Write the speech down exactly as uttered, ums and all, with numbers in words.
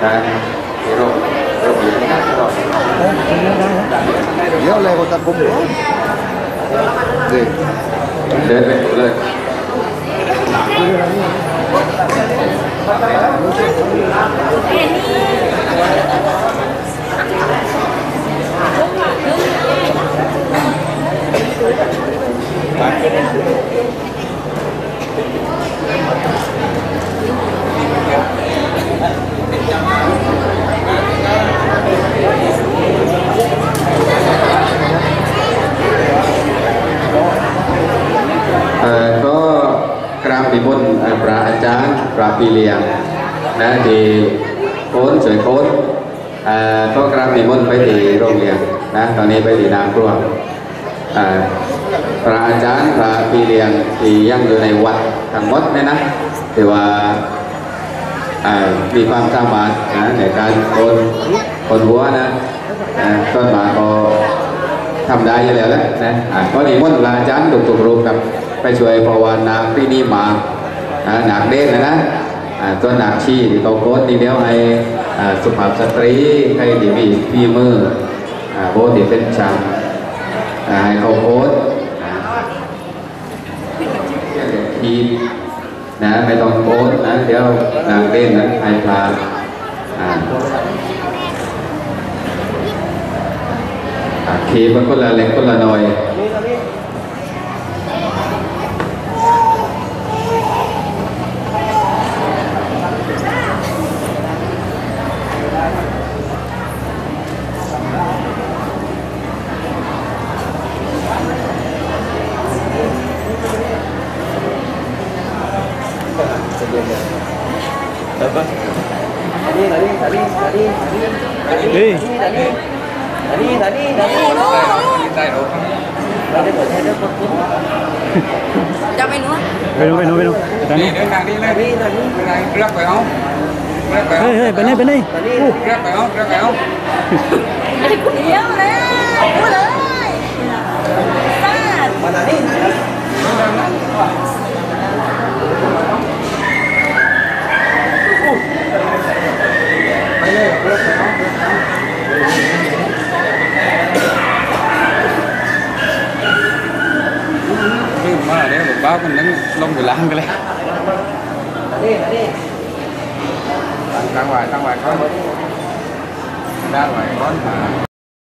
นะที่โรงโรงเรียนนะที่เราเดี๋ยวอะไรก็ตัดผมก่อนเด็กเดินไปเลยก็กราบนิมนต์พระอาจารย์พระพี่เลี้ยงนะที่โค้นสวยโค้นก็กราบนิมนต์ไปที่โรงเรียนนะตอนนี้ไปที่นากลัวพระอาจารย์พระพี่เลี้ยงที่ยังอยู่ในวัดทั้งหมดเนี่ยนะถือว่ามีความสามารถนะในการโคนโคนหัวนะต้นมาก็ทำได้อยู่แล้วแหละนะก็นิมนต์พระอาจารย์ตุกๆรูปกับไปช่วยภาวนาปีนี้มาหนักเด่นนะนะตัวหนักชีที่เขาโค้ดนี่เดียวให้สุภาพสตรีให้ดีมีพี่มือโบที่เป็นช่างให้เขาโค้ดทีนะไม่ต้องโค้ดนะเดี๋ยวหนักเด่นนะให้พาขีดมันคนละเล็กคนละน้อย Tadi, tadi, tadi, tadi, tadi, tadi, tadi, tadi, cho mày nữa. Bên đâu, bên đâu, bên đâu? Đi, đến hàng đi lên. Đi, đi, này, rắc phải không? Rắc phải không? Ê, ê, bên đây, bên đây. Rắc phải không? Rắc phải không? Cái cút yếu nè. Ui ơi. Sát. Mana ni? Mà để một báo con đứng lông người làm cái này. Đi, đi. Tăng ngoài, tăng ngoài con. Ra ngoài con mà.